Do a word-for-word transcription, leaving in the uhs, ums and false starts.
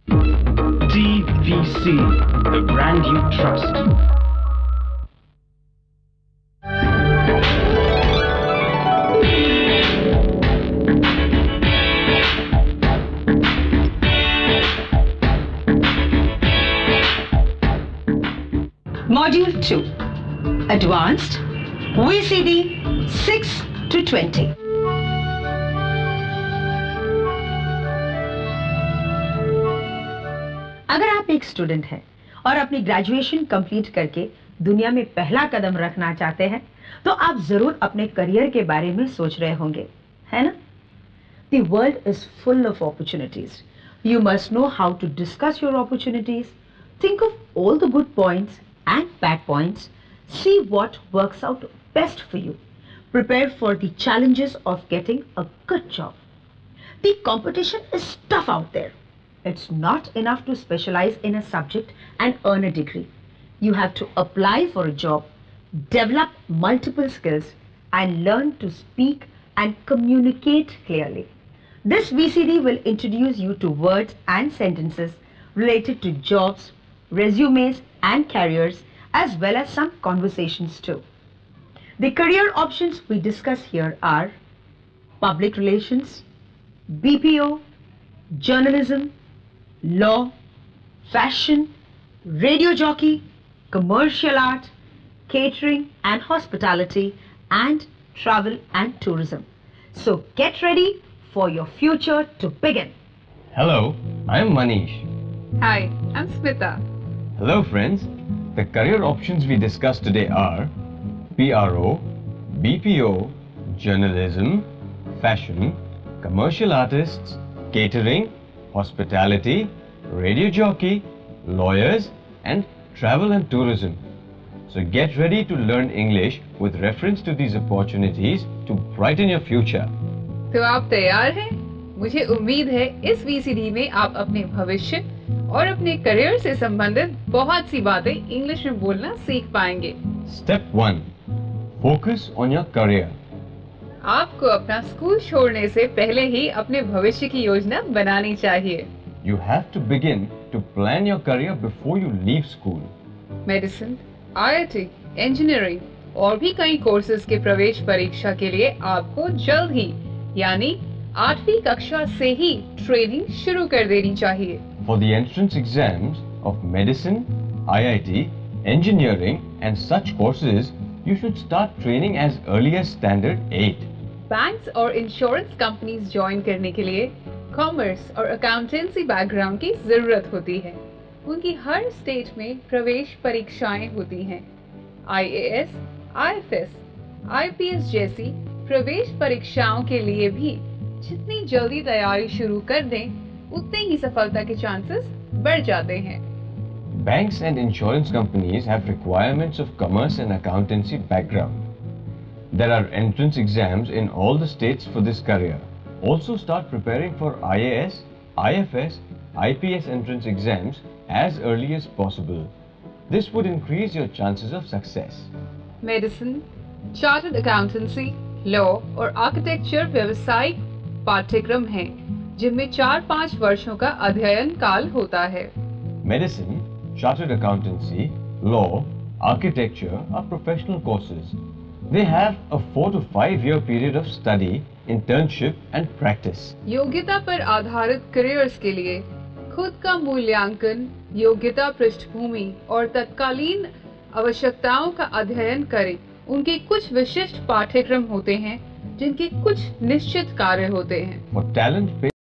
D V C, the brand you trust. Module two, Advanced, V C D six to twenty. अगर आप एक student हैं और अपनी ग्रेजुएशन कंप्लीट करके दुनिया में पहला कदम रखना चाहते हैं, तो आप जरूर अपने करियर के बारे में सोच रहे होंगे, है ना? The world is full of opportunities. You must know how to discuss your opportunities, think of all the good points and bad points, see what works out best for you, prepare for the challenges of getting a good job. The competition is tough out there. It's not enough to specialize in a subject and earn a degree. You have to apply for a job, develop multiple skills, and learn to speak and communicate clearly. This V C D will introduce you to words and sentences related to jobs, resumes, and careers, as well as some conversations too. The career options we discuss here are public relations, B P O, journalism, law, fashion, radio jockey, commercial art, catering and hospitality, and travel and tourism. So get ready for your future to begin. Hello, I am Manish. Hi, I'm Smita. Hello friends. The career options we discussed today are P R O, B P O, journalism, fashion, commercial artists, catering, hospitality, radio jockey, lawyers, and travel and tourism. So get ready to learn English with reference to these opportunities to brighten your future. तो आप तैयार हैं? मुझे उम्मीद है इस V C D में आप अपने भविष्य और अपने करियर से संबंधित बहुत सी बातें इंग्लिश में बोलना सीख पाएंगे। Step one. Focus on your career. आपको अपना स्कूल छोड़ने से पहले ही अपने भविष्य की योजना बनानी चाहिए। You have to begin to plan your career before you leave school. Medicine, I I T, engineering और भी कई कोर्सेज के प्रवेश परीक्षा के लिए आपको जल्द ही यानी आठवीं कक्षा से ही ट्रेनिंग शुरू कर देनी चाहिए। For the entrance exams of medicine, I I T, engineering and such courses, you should start training as early as standard eight. Banks और इंश्योरेंस कंपनीज ज्वाइन करने के लिए कॉमर्स और अकाउंटेंसी बैकग्राउंड की जरूरत होती है। उनकी हर स्टेट में प्रवेश परीक्षाएं होती हैं। I A S, I F S, I P S जैसी प्रवेश परीक्षाओं के लिए भी जितनी जल्दी तैयारी शुरू कर दें, उतने ही सफलता के चांसेस बढ़ जाते हैं। Banks and insurance companies have requirements of commerce and accountancy background. There are entrance exams in all the states for this career. Also start preparing for I A S, I F S, I P S entrance exams as early as possible. This would increase your chances of success. Medicine, chartered accountancy, law और architecture व्यावसायिक पाठ्यक्रम हैं, जिनमें चार पाँच वर्षों का अध्ययन काल होता है। Medicine, chartered accountancy, law, architecture are professional courses. They have a four to five year period of study, internship and practice. योग्यता पर आधारित करियर्स के लिए खुद का मूल्यांकन, योग्यता पृष्ठभूमि और तत्कालीन आवश्यकताओं का अध्ययन करें। उनके कुछ विशिष्ट पाठ्यक्रम होते हैं, जिनके कुछ निश्चित कार्य होते हैं। For talent